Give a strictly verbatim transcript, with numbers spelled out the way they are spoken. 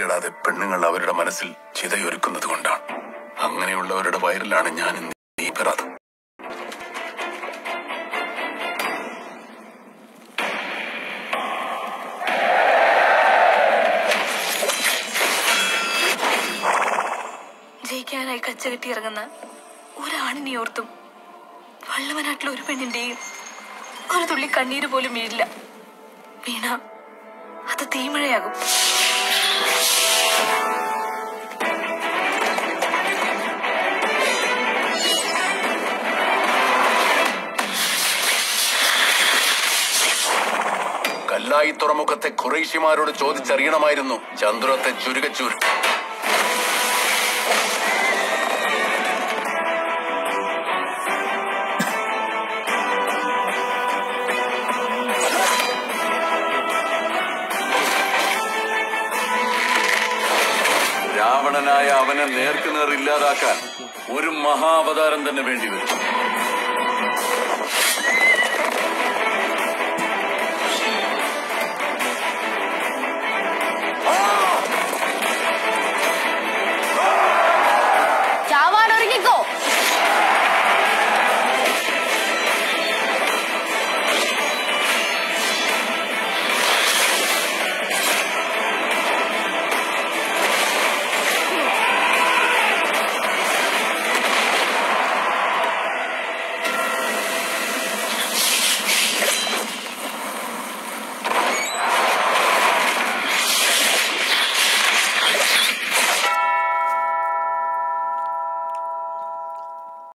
കെടാതെ പെണ്ണുങ്ങൾ അവരുടെ മനസ്സിൽ ചിതയൊരുക്കുന്നത് കൊണ്ടാണ്. അങ്ങനെയുള്ളവരുടെ വയറിലാണ് ഞാൻ ഇന്ന് ഈ പിറന്നത്. ജയിക്കാനായി കച്ചകെട്ടി ഇറങ്ങുന്ന ഒരാണിനെ ഓർത്തും വള്ളവനാട്ടിലെ ഒരു പെണ്ണിന്റെയും ഒരു തുള്ളി കണ്ണീര് പോലും വീഴില്ല. വീണ അത് തീമഴയാകും. കല്ലായി തുറമുഖത്തെ ഖുറൈശിമാരോട് ചോദിച്ചറിയണമായിരുന്നു ചന്ദ്രത്തെ ചുരുകച്ചൂർ. രാവണനായ അവനെ നേർക്കുനേർ ഇല്ലാതാക്കാൻ ഒരു മഹാവതാരം തന്നെ വേണ്ടിവരും.